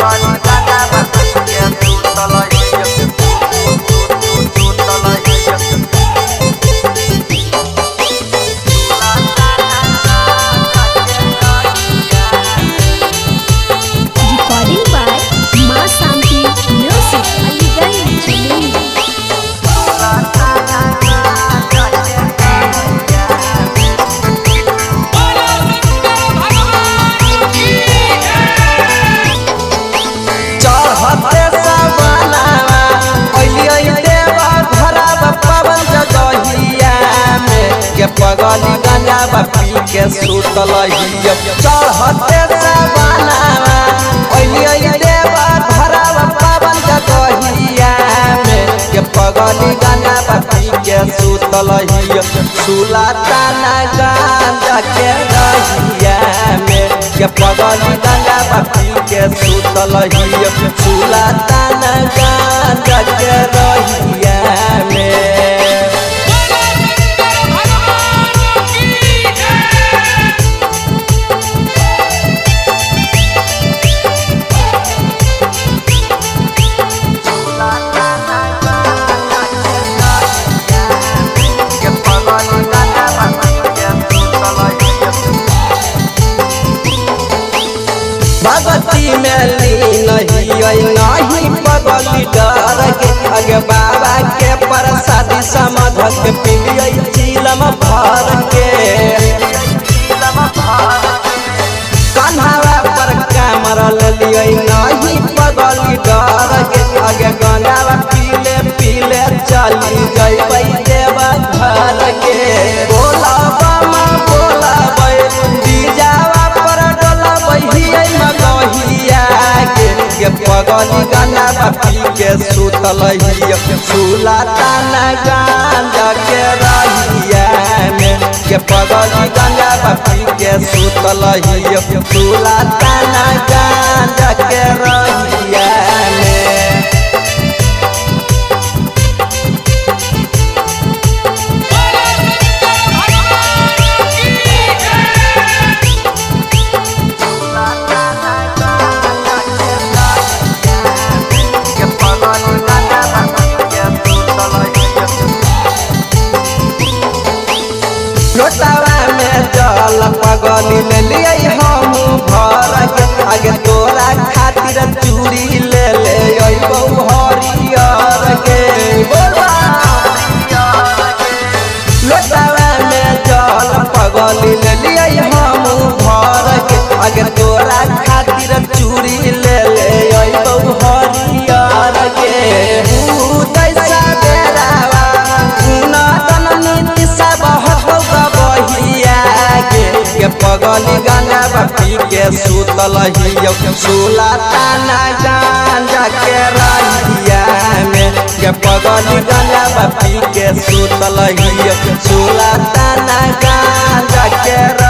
पगली गंजा पी के सुतल चढ़ते सवनावा देवा धरावा पावन जगहिया में के पगली गंजा पी के सुतल सुलाताना गांजा के रहिया में के पगली गंजा पी के सुतल सुलाताना गांजा के रहिया में। भगती में लीन नहीं पगली डर के अगे बाबा के प्रसादी समझ के पिलियै चिलम भर के कन्हवा पर कामर लियै नहीं पगली डर के अगे गंगावा पीले पीले चली जइबै देवा घर के बोला बामा बोला डीजावा पर डोलबै के पगली गंजा पी के सुतल सुलाताना गांजा के रहिया में के पगली गंजा पी के सुतल सुलाताना गांजा के रहिया में। लोटावा में जल पगली ले लिये हम भर के आगे तोरा खातिर चूड़ी ले ले अइबौ हरियर के लोटावा में जल पगली ले लिये हम भर के आगे तोरा खातिर चूड़ी ले ले अइबौ हरियर के दैसा बेरावा ना तननी सब के पगली गंजा पी के सुतल सुलाताना गांजा के रहिया में के पगली गंजा पी के सुतल सुलाताना गांजा के